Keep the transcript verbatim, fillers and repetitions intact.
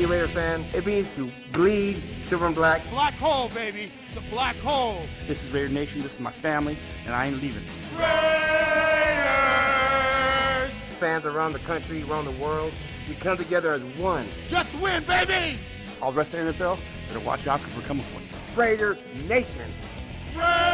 a Raider fan, it means to bleed silver and black. Black hole, baby. The black hole. This is Raider Nation. This is my family, and I ain't leaving. Raiders! Fans around the country, around the world, we come together as one. Just win, baby! All the rest of the N F L, better watch out because we're coming for you. Raider Nation. Raiders!